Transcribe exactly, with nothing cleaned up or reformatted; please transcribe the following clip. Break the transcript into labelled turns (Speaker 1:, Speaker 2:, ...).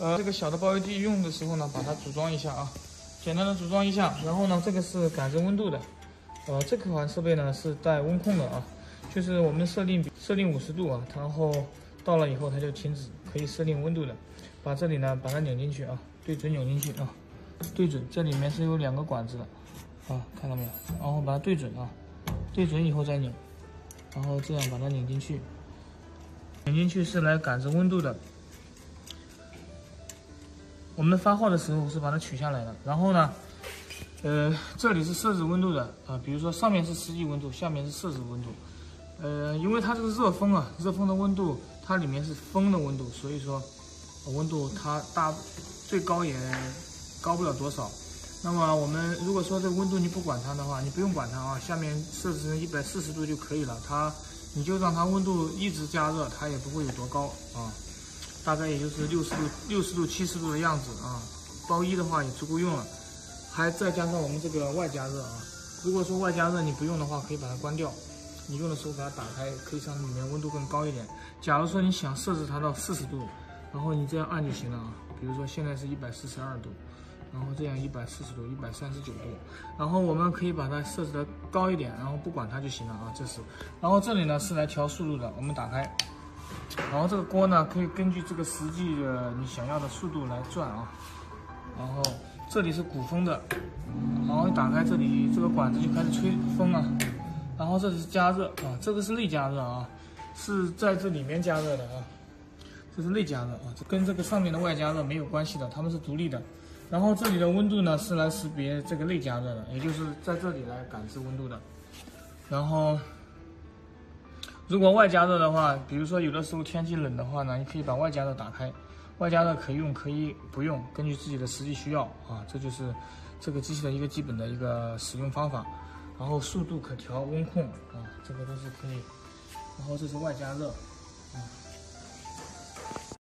Speaker 1: 呃，这个小的包邮机用的时候呢，把它组装一下啊，简单的组装一下。然后呢，这个是感知温度的，呃，这款设备呢是带温控的啊，就是我们设定设定五十度啊，然后到了以后它就停止，可以设定温度的。把这里呢把它拧进去啊，对准拧进去啊，对准，这里面是有两个管子的啊，看到没有？然后把它对准啊，对准以后再拧，然后这样把它拧进去。拧进去是来感知温度的。我们发号的时候是把它取下来的，然后呢，呃，这里是设置温度的啊，比如说上面是实际温度，下面是设置温度。呃，因为它这个热风啊，热风的温度它里面是风的温度，所以说温度它大最高也高不了多少。那么我们如果说这个温度你不管它的话，你不用管它啊，下面设置成一百四十度就可以了，它你就让它温度一直加热，它也不会有多高啊。大概也就是六十度、六十度、七十度的样子啊，包一的话也足够用了，还再加上我们这个外加热啊。如果说外加热你不用的话，可以把它关掉，你用的时候把它打开，可以让里面温度更高一点。假如说你想设置它到四十度，然后你这样按就行了啊。比如说现在是一百四十二度，然后这样一百四十度、一百三十九度，然后我们可以把它设置的高一点，然后不管它就行了啊。这是，然后这里呢是来调速度的，我们打开。然后这个锅呢，可以根据这个实际的你想要的速度来转啊。然后这里是鼓风的，然后一打开这里这个管子就开始吹风啊。然后这里是加热啊，这个是内加热啊，是在这里面加热的啊。这是内加热啊，这跟这个上面的外加热没有关系的，它们是独立的。然后这里的温度呢是来识别这个内加热的，也就是在这里来感知温度的。然后。如果外加热的话，比如说有的时候天气冷的话呢，你可以把外加热打开，外加热可以用可以不用，根据自己的实际需要啊，这就是这个机器的一个基本的一个使用方法。然后速度可调，温控啊，这个都是可以。然后这是外加热啊。